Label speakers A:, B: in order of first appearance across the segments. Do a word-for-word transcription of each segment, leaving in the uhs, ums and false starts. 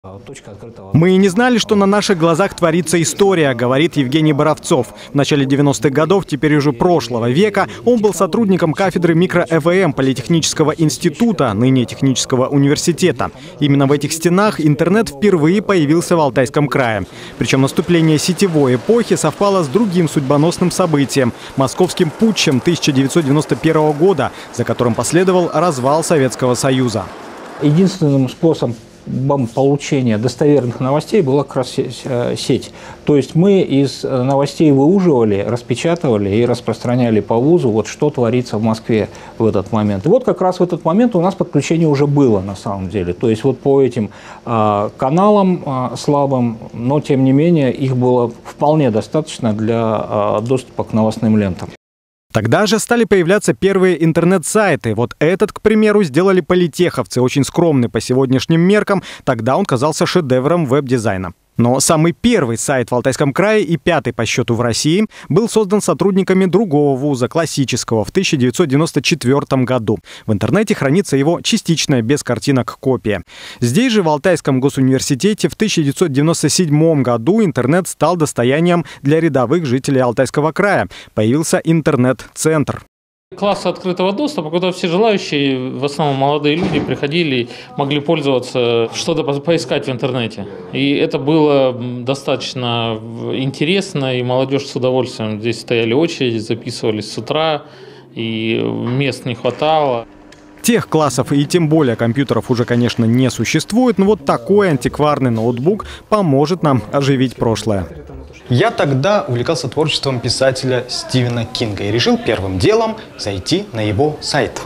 A: Мы и не знали, что на наших глазах творится история, говорит Евгений Боровцов. В начале девяностых годов, теперь уже прошлого века, он был сотрудником кафедры микро-Э В Эм Политехнического института, ныне технического университета. Именно в этих стенах интернет впервые появился в Алтайском крае. Причем наступление сетевой эпохи совпало с другим судьбоносным событием – московским путчем тысяча девятьсот девяносто первого года, за которым последовал развал Советского Союза.
B: Единственным способом получения достоверных новостей была как раз сеть. То есть мы из новостей выуживали, распечатывали и распространяли по вузу, вот что творится в Москве в этот момент. И вот как раз в этот момент у нас подключение уже было на самом деле. То есть вот по этим а, каналам а, слабым, но тем не менее их было вполне достаточно для а, доступа к новостным лентам.
A: Тогда же стали появляться первые интернет-сайты. Вот этот, к примеру, сделали политеховцы, очень скромный по сегодняшним меркам. Тогда он казался шедевром веб-дизайна. Но самый первый сайт в Алтайском крае и пятый по счету в России был создан сотрудниками другого вуза, классического, в тысяча девятьсот девяносто четвёртом году. В интернете хранится его частичная, без картинок, копия. Здесь же, в Алтайском госуниверситете, в тысяча девятьсот девяносто седьмом году интернет стал достоянием для рядовых жителей Алтайского края. Появился интернет-центр.
C: Классы открытого доступа, куда все желающие, в основном молодые люди, приходили, могли пользоваться, что-то поискать в интернете. И это было достаточно интересно, и молодежь с удовольствием. Здесь стояли очереди, записывались с утра, и мест не хватало.
A: Тех классов и тем более компьютеров уже, конечно, не существует, но вот такой антикварный ноутбук поможет нам оживить прошлое.
D: Я тогда увлекался творчеством писателя Стивена Кинга и решил первым делом зайти на его сайт.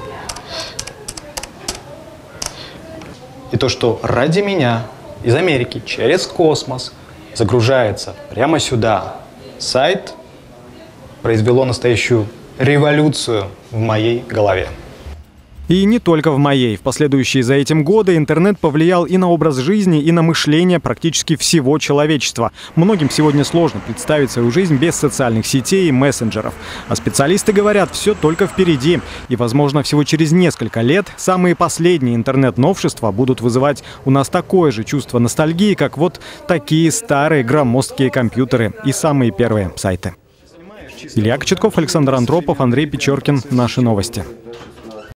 D: И то, что ради меня из Америки через космос загружается прямо сюда сайт, произвело настоящую революцию в моей голове.
A: И не только в моей. В последующие за этим годы интернет повлиял и на образ жизни, и на мышление практически всего человечества. Многим сегодня сложно представить свою жизнь без социальных сетей и мессенджеров. А специалисты говорят, все только впереди. И, возможно, всего через несколько лет самые последние интернет-новшества будут вызывать у нас такое же чувство ностальгии, как вот такие старые громоздкие компьютеры и самые первые сайты. Илья Кочетков, Александр Андропов, Андрей Печоркин. Наши новости.